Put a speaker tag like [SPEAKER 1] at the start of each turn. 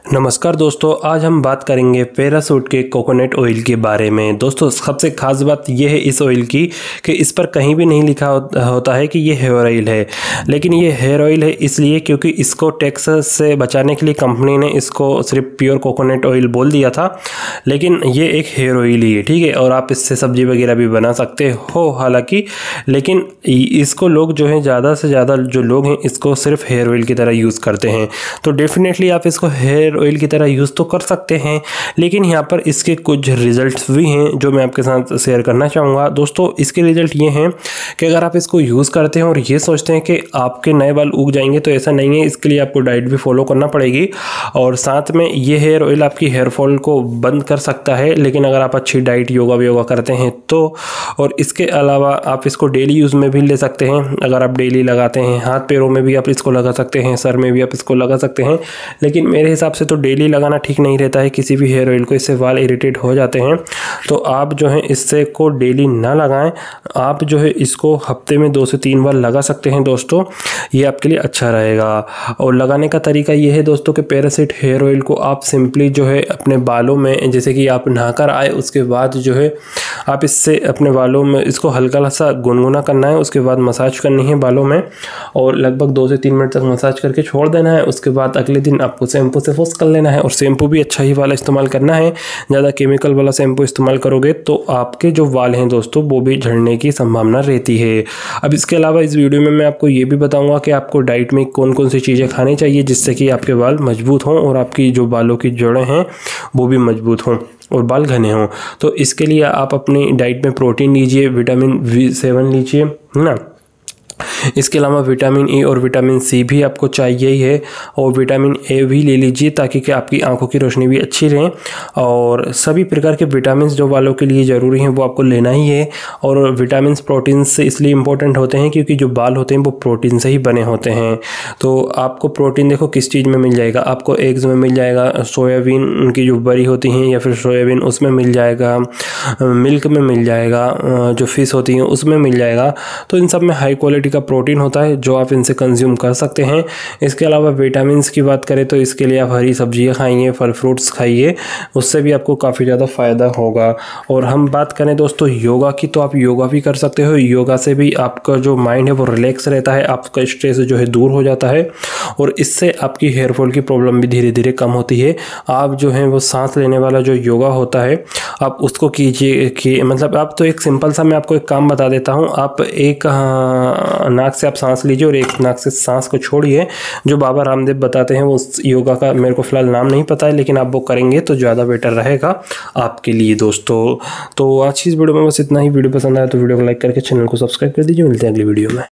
[SPEAKER 1] नमस्कार दोस्तों, आज हम बात करेंगे पैराशूट के कोकोनट ऑयल के बारे में। दोस्तों, सबसे खास बात यह है इस ऑयल की कि इस पर कहीं भी नहीं लिखा होता है कि ये हेयर ऑयल है, लेकिन ये हेयर ऑयल है इसलिए क्योंकि इसको टैक्स से बचाने के लिए कंपनी ने इसको सिर्फ प्योर कोकोनट ऑयल बोल दिया था, लेकिन ये एक हेयर ऑयल ही है, ठीक है। और आप इससे सब्जी वगैरह भी बना सकते हो हालांकि, लेकिन इसको लोग जो है ज़्यादा से ज़्यादा जो लोग हैं इसको सिर्फ हेयर ऑयल की तरह यूज़ करते हैं। तो डेफिनेटली आप इसको हेयर ऑयल की तरह यूज़ तो कर सकते हैं, लेकिन यहाँ पर इसके कुछ रिजल्ट्स भी हैं जो मैं आपके साथ शेयर करना चाहूँगा। दोस्तों, इसके रिजल्ट ये हैं कि अगर आप इसको यूज़ करते हैं और ये सोचते हैं कि आपके नए बाल उग जाएंगे, तो ऐसा नहीं है। इसके लिए आपको डाइट भी फॉलो करना पड़ेगी और साथ में ये हेयर ऑयल आपकी हेयर फॉल को बंद कर सकता है, लेकिन अगर आप अच्छी डाइट योगा करते हैं तो। और इसके अलावा आप इसको डेली यूज़ में भी ले सकते हैं। अगर आप डेली लगाते हैं, हाथ पैरों में भी आप इसको लगा सकते हैं, सर में भी आप इसको लगा सकते हैं, लेकिन मेरे हिसाब से तो डेली लगाना ठीक नहीं रहता है किसी भी हेयर ऑयल को, इससे बाल इरिटेट हो जाते हैं। तो आप जो है इससे को डेली ना लगाएं, आप जो है इसको हफ्ते में 2 से 3 बार लगा सकते हैं। दोस्तों, ये आपके लिए अच्छा रहेगा। और लगाने का तरीका ये है दोस्तों कि पैराशूट हेयर ऑयल को आप सिंपली जो है अपने बालों में, जैसे कि आप नहाकर आए उसके बाद जो है आप इससे अपने बालों में इसको हल्का सा गुनगुना करना है, उसके बाद मसाज करनी है बालों में और लगभग 2 से 3 मिनट तक मसाज करके छोड़ देना है। उसके बाद अगले दिन आपको शैम्पू से वॉश कर लेना है और शैम्पू भी अच्छा ही वाला इस्तेमाल करना है। ज़्यादा केमिकल वाला शैम्पू इस्तेमाल करोगे तो आपके जो बाल हैं दोस्तों वो भी झड़ने की संभावना रहती है। अब इसके अलावा इस वीडियो में मैं आपको ये भी बताऊंगा कि आपको डाइट में कौन कौन सी चीज़ें खानी चाहिए जिससे कि आपके बाल मजबूत हों और आपकी जो बालों की जड़ें हैं वो भी मजबूत हों और बाल घने हों। तो इसके लिए आप अपनी डाइट में प्रोटीन लीजिए, विटामिन B7 लीजिए, है ना। इसके अलावा विटामिन ए और विटामिन सी भी आपको चाहिए ही है, और विटामिन ए भी ले लीजिए ताकि कि आपकी आंखों की रोशनी भी अच्छी रहे। और सभी प्रकार के विटामिन जो बालों के लिए ज़रूरी हैं वो आपको लेना ही है। और विटामिन प्रोटीन से इसलिए इम्पोर्टेंट होते हैं क्योंकि जो बाल होते हैं वो प्रोटीन से ही बने होते हैं। तो आपको प्रोटीन देखो किस चीज़ में मिल जाएगा, आपको एग्स में मिल जाएगा, सोयाबीन उनकी जो बड़ी होती हैं या फिर सोयाबीन उसमें मिल जाएगा, मिल्क में मिल जाएगा, जो फिश होती हैं उसमें मिल जाएगा। तो इन सब में हाई क्वालिटी का प्रोटीन होता है जो आप इनसे कंज्यूम कर सकते हैं। इसके अलावा विटामिन्स की बात करें तो इसके लिए आप हरी सब्जियां खाइए, फल फ्रूट्स खाइए, उससे भी आपको काफ़ी ज़्यादा फ़ायदा होगा। और हम बात करें दोस्तों योगा की, तो आप योगा भी कर सकते हो। योगा से भी आपका जो माइंड है वो रिलैक्स रहता है, आपका स्ट्रेस जो है दूर हो जाता है और इससे आपकी हेयर फॉल की प्रॉब्लम भी धीरे धीरे कम होती है। आप जो है वो सांस लेने वाला जो योगा होता है आप उसको कीजिए कि मतलब आप तो एक सिंपल सा मैं आपको एक काम बता देता हूँ। आप एक नाक से आप सांस लीजिए और एक नाक से सांस को छोड़िए। जो बाबा रामदेव बताते हैं वो योगा का मेरे को फिलहाल नाम नहीं पता है, लेकिन आप वो करेंगे तो ज़्यादा बेटर रहेगा आपके लिए दोस्तों। तो आज की इस वीडियो में बस इतना ही। वीडियो पसंद आया तो वीडियो को लाइक करके चैनल को सब्सक्राइब कर दीजिए। मिलते हैं अगली वीडियो में।